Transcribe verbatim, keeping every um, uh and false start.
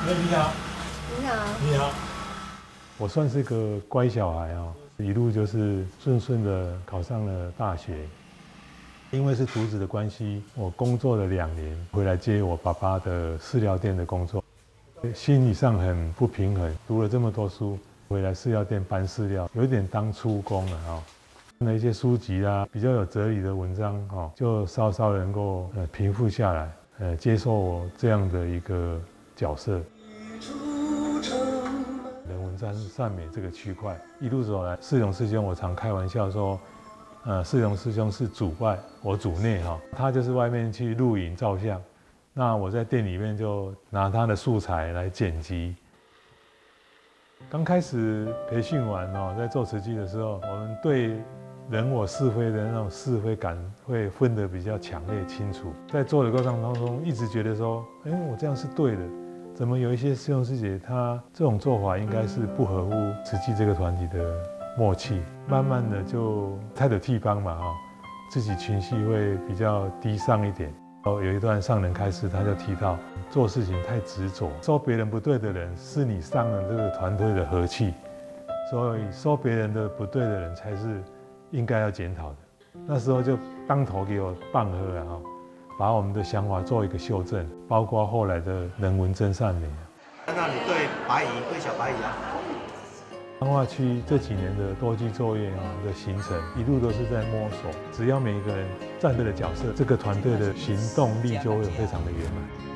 哎，你好， 你好， 你好。我算是个乖小孩啊、哦，一路就是顺顺的考上了大学。因为是独子的关系，我工作了两年，回来接我爸爸的饲料店的工作，心理上很不平衡。读了这么多书，回来饲料店搬饲料，有点当出工了啊、哦。看了一些书籍啊，比较有哲理的文章哦，就稍稍能够呃平复下来，呃，接受我这样的一个角色。人文赞善美这个区块一路走来，世荣师兄，我常开玩笑说，呃，世荣师兄是主外，我主内哈、哦，他就是外面去录影照相，那我在店里面就拿他的素材来剪辑。刚开始培训完哦，在做慈济的时候，我们对人我是非的那种是非感会分得比较强烈清楚。在做的过程当中，一直觉得说，哎，我这样是对的，怎么有一些师兄师姐他这种做法应该是不合乎慈济这个团体的默契。慢慢的就太得替帮嘛哈、哦，自己情绪会比较低尚一点。哦，有一段上人开示，他就提到做事情太执着，说别人不对的人是你伤了这个团队的和气，所以说别人的不对的人才是应该要检讨的。那时候就当头给我棒喝了哈，把我们的想法做一个修正，包括后来的人文真善美。 那你对白蚁，对小白蚁啊？ 彰化区这几年的多居作业啊的形成，一路都是在摸索。只要每一个人站对了角色，这个团队的行动力就会非常的圆满。